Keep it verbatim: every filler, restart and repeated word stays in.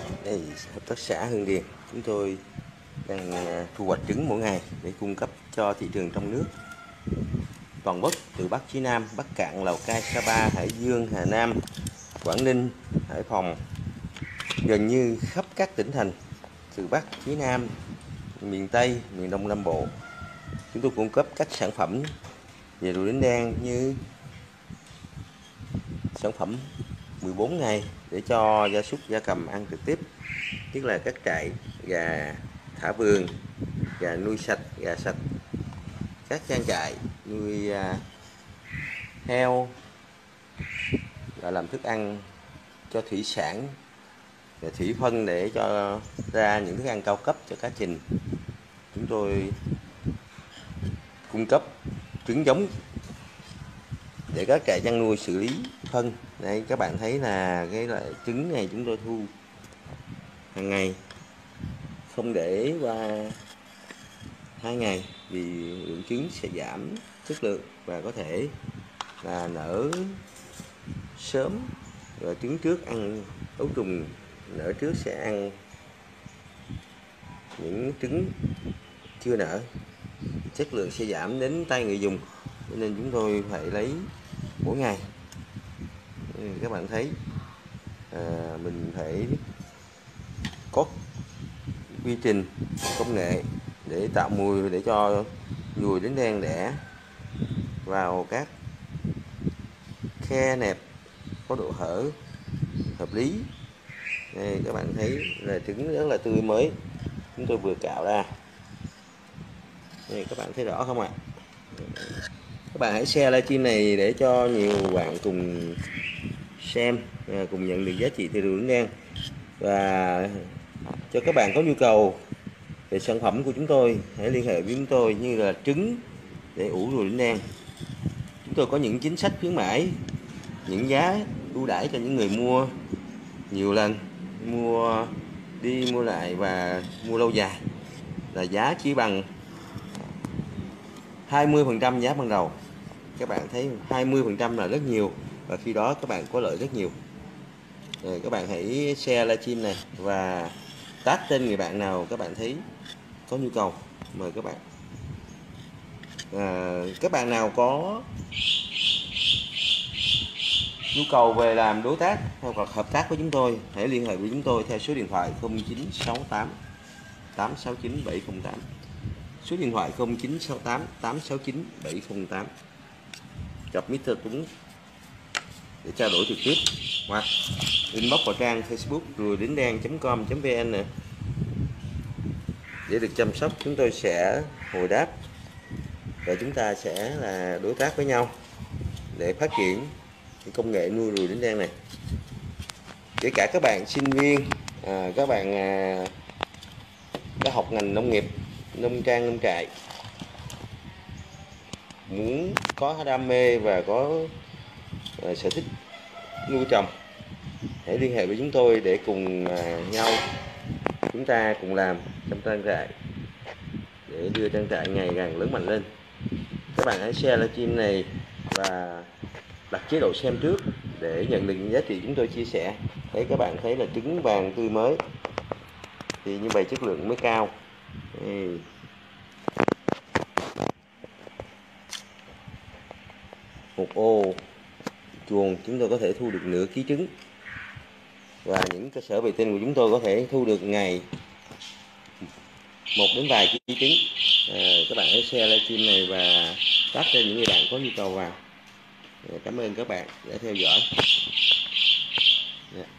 Đây, hợp tác xã Hưng Điền chúng tôi đang thu hoạch trứng mỗi ngày để cung cấp cho thị trường trong nước toàn quốc, từ Bắc chí Nam, Bắc Cạn, Lào Cai, Sapa, Hải Dương, Hà Nam, Quảng Ninh, Hải Phòng, gần như khắp các tỉnh thành từ Bắc chí Nam, miền Tây, miền Đông Nam Bộ. Chúng tôi cung cấp các sản phẩm về rùa đính đen như sản phẩm mười bốn ngày để cho gia súc gia cầm ăn trực tiếp, tức là các trại gà thả vườn, gà nuôi sạch, gà sạch, các trang trại nuôi à, heo, và làm thức ăn cho thủy sản, và thủy phân để cho ra những thức ăn cao cấp cho cá trình. Chúng tôi cung cấp trứng giống để các trại chăn nuôi xử lý phân. Đây các bạn thấy là cái loại trứng này chúng tôi thu hàng ngày, không để qua hai ngày vì lượng trứng sẽ giảm chất lượng và có thể là nở sớm, rồi trứng trước ăn ấu trùng, nở trước sẽ ăn những trứng chưa nở, chất lượng sẽ giảm đến tay người dùng, nên chúng tôi phải lấy mỗi ngày. Các bạn thấy à, mình phải có quy trình công nghệ để tạo mùi, để cho ruồi đính đen đẻ vào các khe nẹp có độ hở hợp lý. Đây, các bạn thấy là trứng rất là tươi mới, chúng tôi vừa cạo ra. Đây, các bạn thấy rõ không ạ? Các bạn hãy share livestream này để cho nhiều bạn cùng xem, cùng nhận được giá trị từ rùa đính đen. Và cho các bạn có nhu cầu về sản phẩm của chúng tôi, hãy liên hệ với chúng tôi như là trứng để ủ rùa đính đen. Chúng tôi có những chính sách khuyến mãi, những giá ưu đãi cho những người mua nhiều lần, mua đi mua lại và mua lâu dài, là giá chỉ bằng hai mươi phần trăm giá ban đầu. Các bạn thấy hai mươi phần trăm là rất nhiều, và khi đó các bạn có lợi rất nhiều. Rồi, các bạn hãy share livestream này và tag tên người bạn nào các bạn thấy có nhu cầu, mời các bạn. À, các bạn nào có nhu cầu về làm đối tác hoặc hợp tác với chúng tôi, hãy liên hệ với chúng tôi theo số điện thoại không chín sáu tám tám sáu chín bảy không tám, số điện thoại không chín sáu tám tám sáu chín bảy không tám, gặp mít tơ Tuấn để trao đổi trực tiếp, hoặc inbox vào trang Facebook rùa đính đen chấm com chấm vn để được chăm sóc. Chúng tôi sẽ hồi đáp và chúng ta sẽ là đối tác với nhau để phát triển công nghệ nuôi rùa đính đen này. Kể cả các bạn sinh viên, à, các bạn à, đã học ngành nông nghiệp, nông trang, nông trại, muốn có đam mê và có à, sở thích nuôi trồng, hãy liên hệ với chúng tôi để cùng à, nhau chúng ta cùng làm trong trang trại để đưa trang trại ngày càng lớn mạnh lên. Các bạn hãy share livestream này và đặt chế độ xem trước để nhận được những giá trị chúng tôi chia sẻ. Đấy, các bạn thấy là trứng vàng tươi mới thì như vậy chất lượng mới cao. Đây. Một ô chuồng chúng tôi có thể thu được nửa ký trứng, và những cơ sở vệ tinh của chúng tôi có thể thu được ngày một đến vài ký trứng. À, các bạn hãy share livestream này và tag cho những người bạn có nhu cầu vào. Cảm ơn các bạn đã theo dõi. Yeah.